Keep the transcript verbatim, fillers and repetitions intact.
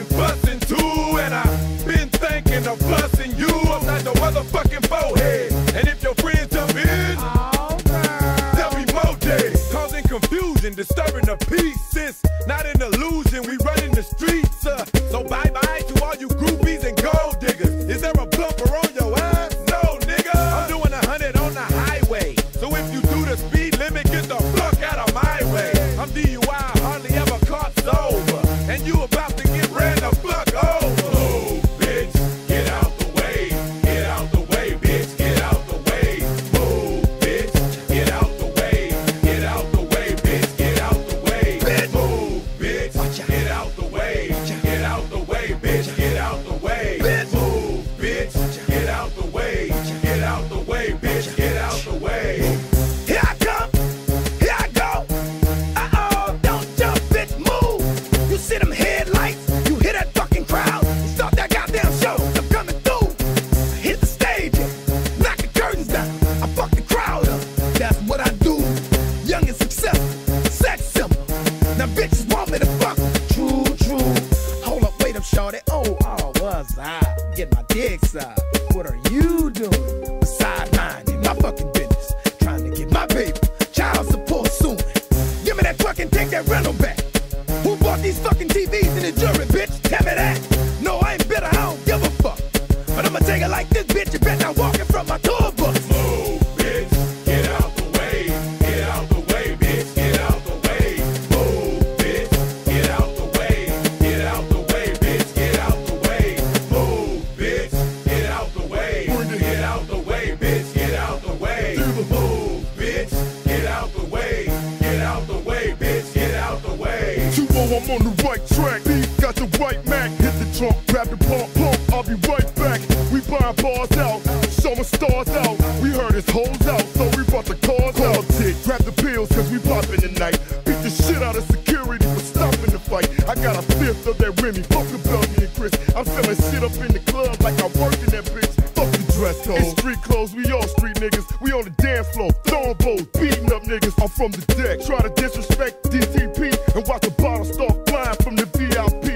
been busting too, and I been thinking of busting you upside the motherfucking forehead. And if your friends jump in, there'll be more days, causing confusion, disturbing the peace. It's not an illusion, we running the streets. Uh, so bye bye to all you groupies and gold diggers. Is there a bumper on your ass? No, nigga. I'm doing a hundred on the highway, so if you do the speed limit, get the fuck out of my way. I'm D U I, hardly ever caught sober, and you about to get ran the fuck over. Move, bitch, get out the way. Get out the way, bitch, get out the way. Move, bitch, get out the way. Get out the way, bitch, get out the way. Bitch. Move, bitch, get out the way. Get out the way, bitch, get out the way. Bitch. Move, bitch, get out the way. Get out the way, bitch, get out the way. Here I come, here I go. Uh-oh, don't jump, bitch, move. You see them headlights, you hear that fucking crowd, start that goddamn show. I'm coming through, I hit the stage, knock the curtains down, I fuck the crowd up. That's what I do, young and successful, sex symbol. Now bitches want me to fuck, true, true. Hold up, wait up, shorty. Oh, oh, what's up? Get my dick sucked. What are you doing? Beside minding my fucking business, trying to get my paper, child support soon. Give me that fucking, take that rental back. Who bought these fucking T Vs in the jury, bitch? Tell me that. No, I ain't bitter, I don't give a fuck. But I'ma take it like this, bitch. You better not walk in from my tour bus. Move, bitch, get out the way. Get out the way, bitch, get out the way. Move, bitch, get out the way. Get out the way, bitch, get out the way. Move, bitch, get out the way. Get out the way, bitch, get out the way. Move, bitch, get out the way. Get out the way, bitch, get out the way. two oh, I'm on the right track. B got the white Mac. Hit the trunk, grab the pump, pump. I'll be right back. We buying bars out, showing stars out. We heard his hoes out, so we brought the cars out. Tick, grab the pills, cause we poppin' tonight. Beat the shit out of security for stopping the fight. I got a fifth of that Remy, fuck the Belgian and Chris. I'm selling shit up in the club like I work in that bitch. Fuck the dress code. It's street clothes, we all street niggas. We on the dance floor, throwing bows, beating up niggas. I'm from the deck, try to disrespect D T P and watch the bottle start flying from the V I P.